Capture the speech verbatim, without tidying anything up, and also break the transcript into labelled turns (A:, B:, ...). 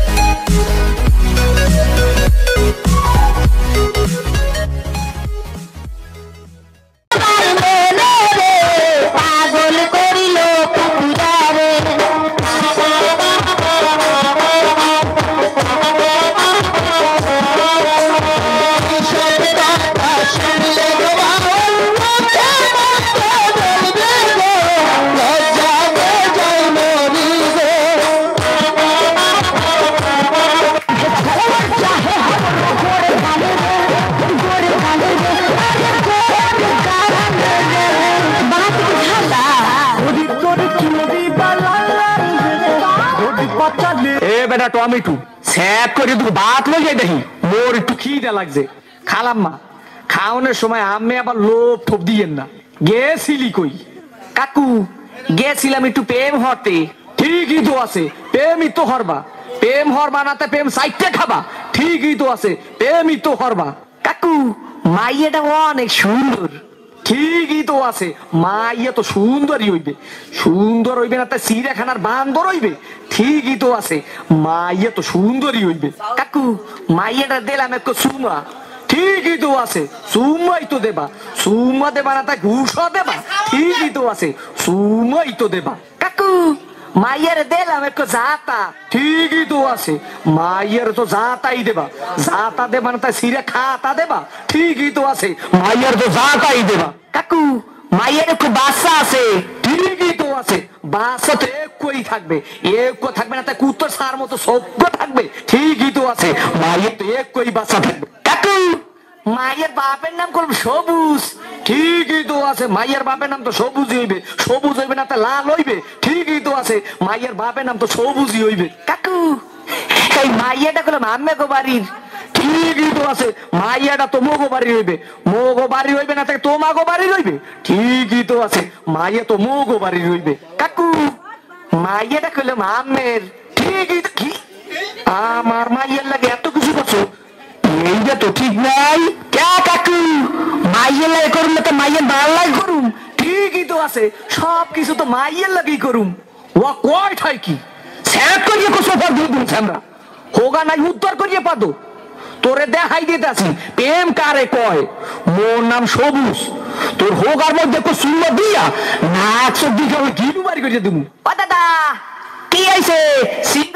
A: tomato sap করে দুটো ভাত লইয়ে দেখি মোর একটু খিদে লাগছে খালাম মা খাওয়ানোর সময় আমি আবার লোভ ঠোপ দিয়েন না গেছিলি কই কাকু গেছিলাম একটু প্রেম হতে ঠিকই তো আছে প্রেমই তো হরবা প্রেম হরবা না প্রেম সাইটে খাবা ঠিকই তো আছে প্রেমই তো হরবা কাকু মাইয়াটা অনেক সুন্দর ঠিকই তো আছে মাইয়া তো সুন্দরই হইবে সুন্দর হইবে না তাই চিড়িয়াখানার বান্দর হইবে ঠিকই তো আছে মাইয়া তো সুন্দরই হইবে কাকু মাইয়াটা দিলাম একটু সুমা ঠিকই তো আছে সুমাই তো দেবা সুমা দেবা না তাই ঘুষও দেবা ঠিকই তো আছে সুমাই তো দেবা কাকু মাইয়ারে দিলাম একটু জাতা ঠিকই তো আছে মাইয়ারে তো জাতাই দেবা জাতা দেবা না তাই সিরে খাতা দেবা ঠিকই তো আছে মাইয়ার তো জাতাই দেবা কাকু মাইয়ার একটু বাচ্চা আছে ঠিকই তো আছে বাচ্চা তো একই থাকবে একই থাকবে না তাই কুত্তর সার মতো সভ্য থাকবে ঠিকই তো আছে মাইয়ের তো একই বাচ্চা থাকবে কাকু মাইয়ের বাপের নাম করব সবুজ ঠিকই তো আছে মাইয়ের বাপের নাম তো সবুজই হইবে সবুজ হইবে না তা লাল হইবে ঠিকই তো আছে মাইয়ের বাপের নাম তো সবুজই হইবে কাকু এই মাইয়াটা করলাম আম্মে গো বাড়ির ঠিকই তো আছে মাইয়াটা তো মোগো বাড়ি হইবে মোগো বাড়ি হইবে না তাকে তোমাগো বাড়ি হইবে ঠিকই তো আছে মাইয়া তো মোগো বাড়ি হইবে কাকু মাইয়াটা করলাম আম্মের ঠিকই তো কি আমার মাইয়ের লাগে এত কিছু করছো এইটা তো ঠিক নাই কে কাকু মাইয়ের লাগে করুন না তো মাইয়ের ভাল লাগে করুন ঠিকই তো আছে সব কিছু তো মাইয়ের লাগেই করুম ও কয় ঠাই কি স্যাপ করিয়ে কোসো পর দুই দিন আমরা হোগা নাই উত্তর করিয়ে পাদো তোরে দেখাই দিতে আসি প্রেম কারে কয় মোর নাম সবুজ তোর হোগার মধ্যে কো সুন্দর দিয়া নাক সব দিকে আমি গিলু বাড়ি করিয়ে দেবো ও দাদা কি আইছে